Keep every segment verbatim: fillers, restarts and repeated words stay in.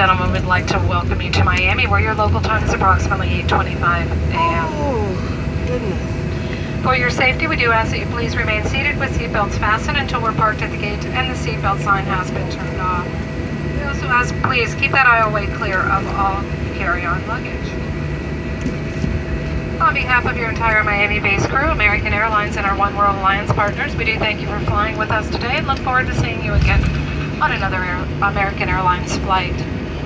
gentlemen, we'd like to welcome you to Miami, where your local time is approximately eight twenty-five a m Oh, goodness. For your safety, we do ask that you please remain seated with seatbelts fastened until we're parked at the gate and the seatbelt sign has been turned off. We also ask, please keep that aisleway clear of all carry-on luggage. On behalf of your entire Miami-based crew, American Airlines, and our One World Alliance partners, we do thank you for flying with us today and look forward to seeing you again on another Air American Airlines flight.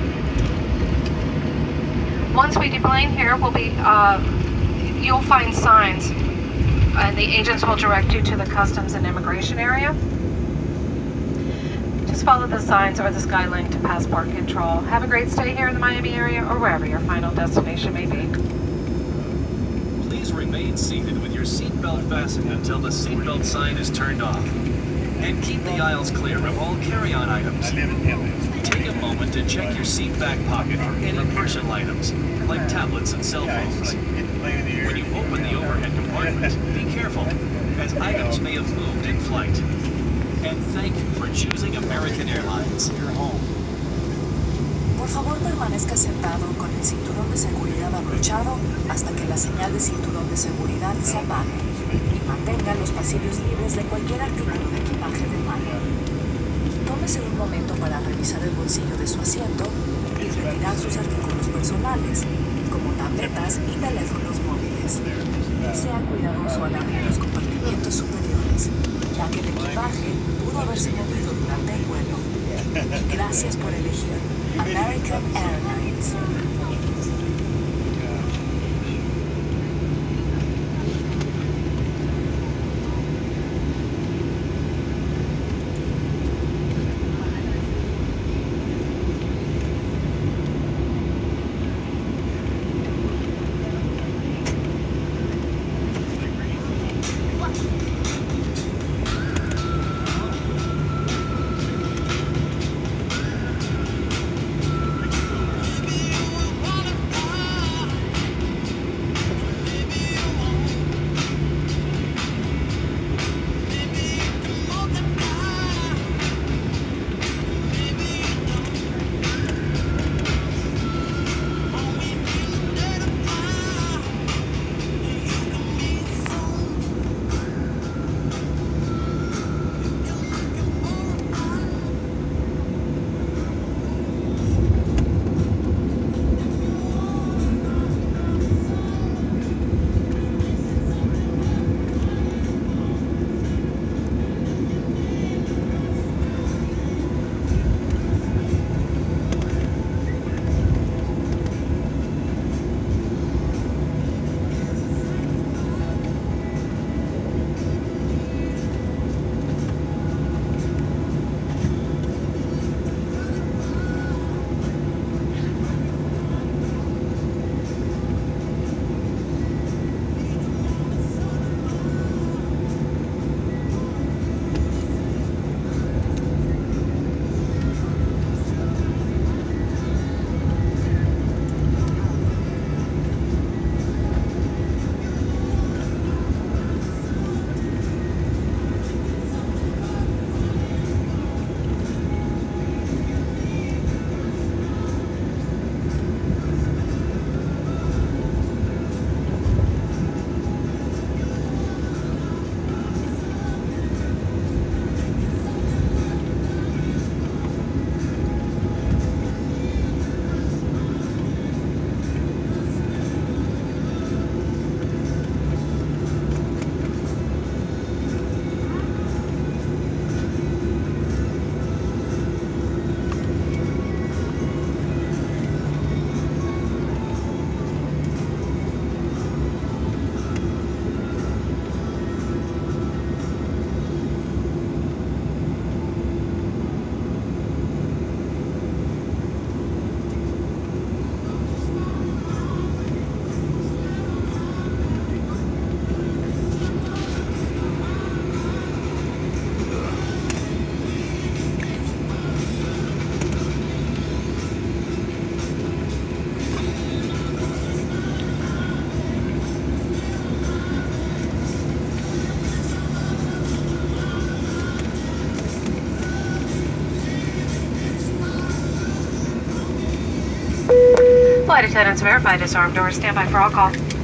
Once we deplane here, we'll be, uh, you'll find signs, and the agents will direct you to the customs and immigration area. Just follow the signs or the Skylink to passport control. Have a great stay here in the Miami area or wherever your final destination may be. Please remain seated with your seatbelt fastened until the seatbelt sign is turned off. And keep the aisles clear of all carry-on items. Take a moment to check your seat back pocket for any personal items, like tablets and cell phones. When you open the overhead compartment, be careful, as items may have moved in flight. And thank you for choosing American Airlines. Por favor, permanezca sentado con el cinturón de seguridad abrochado hasta que la señal de cinturón de seguridad se apague y mantenga los pasillos libres de cualquier artículo de equipaje de mano. Tómese un momento para revisar el bolsillo de su asiento y retirar sus artículos personales, como tabletas y teléfonos móviles. Sea cuidadoso al abrir los compartimientos superiores, ya que el equipaje pudo haberse movido durante el vuelo. Gracias por elegir American Airlines. Flight attendants verify disarm doors. Stand by for all call.